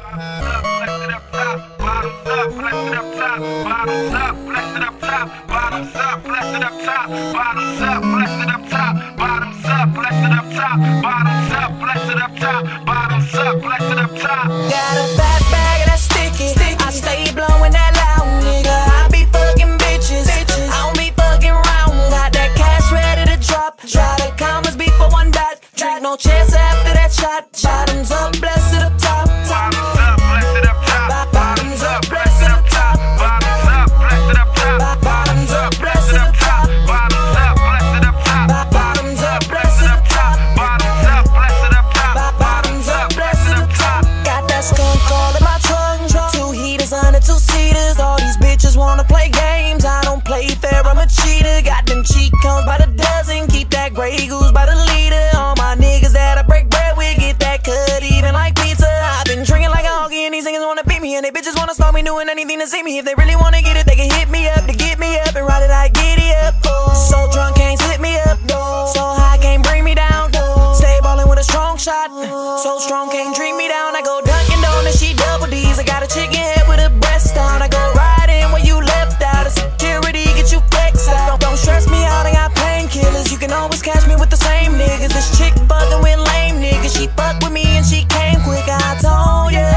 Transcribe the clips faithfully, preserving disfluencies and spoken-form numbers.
No chance after that shot. Bottoms up, blessed up top. Bottoms up, blessed up top. Bottoms up, blessed up top. Bottoms up, blessed up top. Bottoms up, blessed up top. Bottoms up, blessed up top. Bottoms up, blessed up top. Bottoms up, blessed up top. Bottoms up, blessed up top. Got that skunk all in my trunk. Two heaters under two seaters. All these bitches wanna play games. I don't play fair, I'm a cheater. Got them cheat codes by the dozen. Keep that Grey Goose by the leader. All my niggas that I break bread with get that cut even like pizza. I've been drinking like a hoagie and these niggas wanna beat me, and they bitches wanna start me doing anything to see me. If they really wanna get it, they can hit me up to get me up and ride it like giddy up. So drunk can't slip me up, so high can't bring me down. Stay ballin' with a strong shot, so strong can't dream me down. I go Dunkin' Donuts, she double D's. I got a chicken head with a breast on. I go riding where you left out. A security get you flexed out. Don't, don't stress me out, I got painkillers. You can always catch me with the same niggas. This chick fucking with lame niggas. She fucked with me and she came quick. I told ya,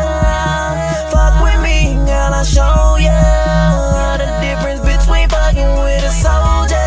fuck with me, girl, I'll show ya the difference between fucking with a soldier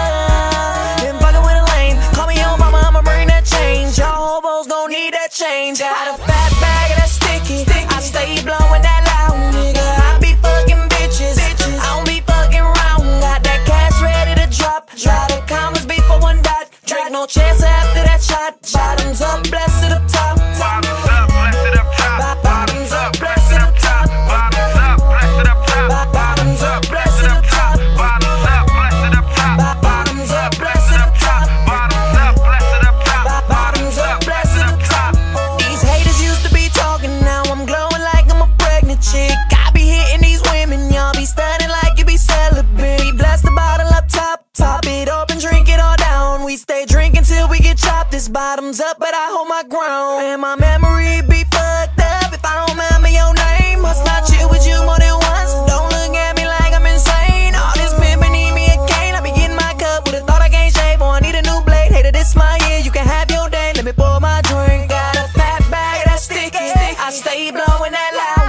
and fucking with a lame. Call me your mama, I'ma bring that change. Y'all hobos gon' need that change. Got a fat bag of that sticky, I stay blowing that loud, nigga. I be fucking bitches, I don't be fucking round. Got that cash ready to drop. Try to commas before one dot. Drink no chance after that shot. Bottoms up, blessed up top. Bottoms up, blessed up top. Bottoms up, blessed up top. Bottoms up, blessed up top. Bottoms up, blessed up top. Bottoms up, blessed up top. Bottoms up, blessed up top. Bottoms up, blessed up top. Bottoms up, blessed up top. These haters used to be talking, now I'm glowing like I'm a pregnant chick. I be hitting these women, y'all be stunning like you be celibate. Bless the bottle up top, top it up and drink it all down. We stay drinking till we get chopped. This bottom's up, but I hold my ground. And my memory be fucked up if I don't remember your name. Must not chill with you more than once. Don't look at me like I'm insane. All this pimpin' need me a cane. I be getting my cup with a thought I can't shave, or I need a new blade. Hater, this my year, you can have your day. Let me pour my drink. Got a fat bag that's sticky, I stay blowing that loud.